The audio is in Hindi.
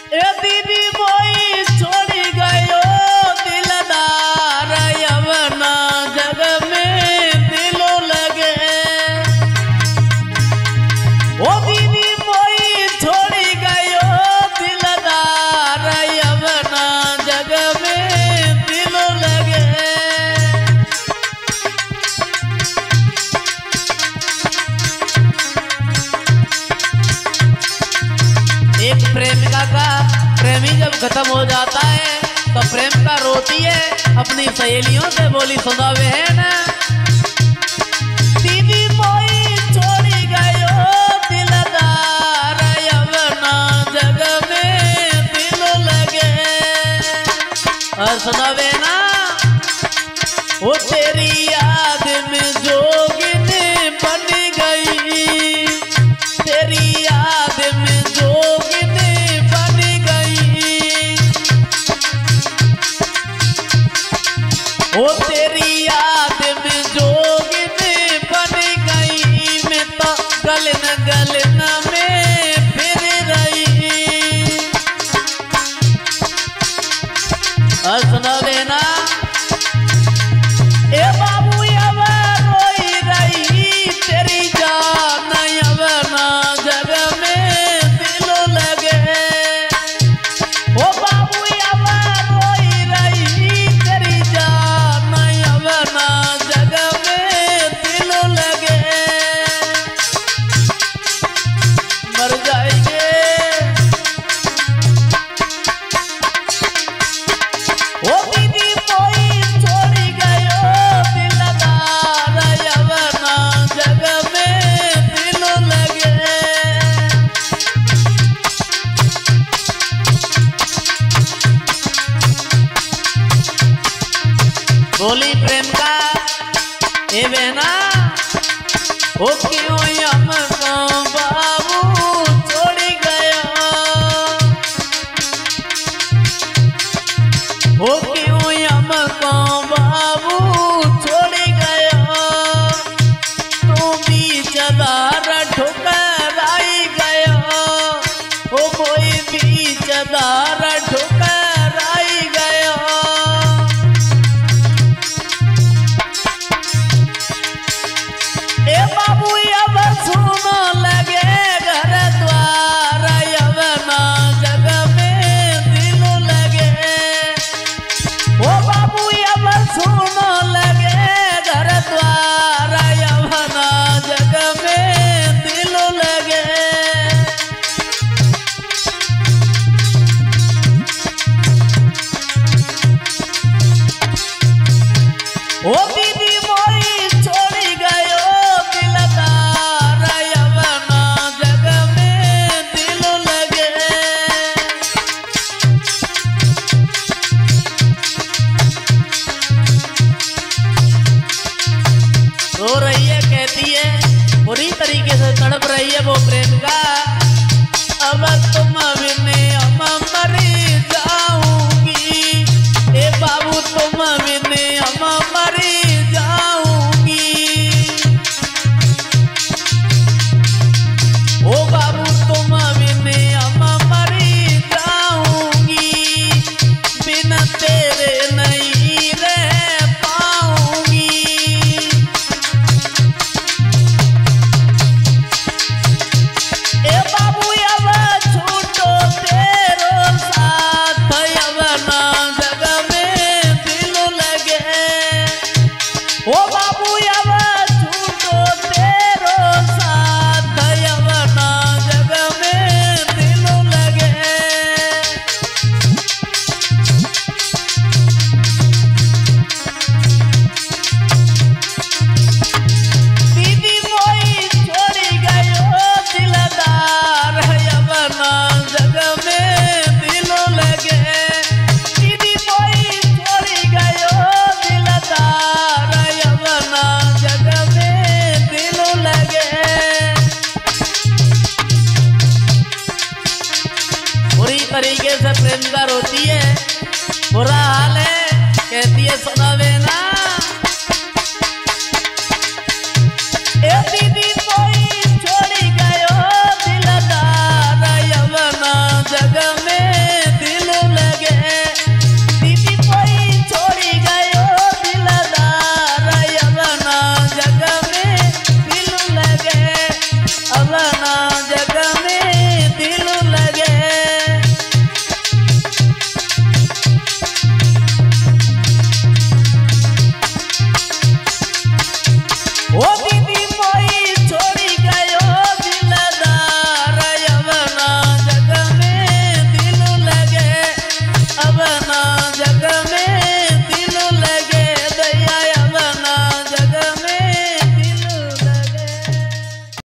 ए दीदी मोई छोड़ी गयो दिलदार यवना जग में दिलो लगे। ओ दीदी मोई छोड़ी गयो दिलदार यवना जग में दिलो लगे। एक प्रेमिका का प्रेमी जब खत्म हो जाता है तो प्रेमिका रोती है, अपनी सहेलियों से बोली सुनावे है ना। दीदी मोई छोड़ी गयो दिलदार यवना जग में दिलो लगे। और सुनावे ना, वो तेरी याद में जोगिनी बन गई, तेरी याद में जोगिनी बन गई। ओ तेरी याद में जोगिनी बन गई, मैं तो गलन गलन में फिर रही। और सुनावे ना, ए बाबू अब रोई रही तेरी जान यवना जग में दिलो लगे। ओ बाबू अब रोई रही तेरी जान यवना जग में दिलो लगे। मर जाएंगे ओ दीदी मोई छोड़ी गयो दिलदार यवना जग में दिलो लगे। बोली प्रेमिका ए बहना, ओ क्यों हमको बाबू छोड़ी गया, ओ क्यों हमको बाबू छोड़ी गया। तू बीच दार ठुकराई गया, ओ कोई बीच दार ठुकराई गया। ए बाबू अब सुनो लगे घर द्वार यवना जग में दिलो लगे। ओ बाबू अब सुनो लगे घर द्वार यवना जग में दिलो लगे। ओ दीदी मोई छोड़ी गयो दिलदार यवना जग में दिलो लगे। रो रही है, कहती है, बुरी तरीके से तड़प रही है वो प्रेमिका। अब तुम बिने हम मरी जाऊंगी, ए बाबू तुम बिने हम मरी जाऊंगी। ओ बाबू तुम बिने हम मरी जाऊंगी, बिना तेरे नहीं रह पाऊंगी। ए बाबू अब छूटो तेरो साथ यवना जग में दिलो लगे। ओ बाबू अब छूटो तेरो साथ यवना जग में दिलो लगे। दीदी मोई छोड़ी गयो दिलदार यवना जग में दिलो लगे। दीदी मोई छोड़ी गयो दिलदार यवना जग में दिलो लगे। बुरी तरीके से प्रेमिका रोती है, बुरा हाल है, कहती है सुनावे ना।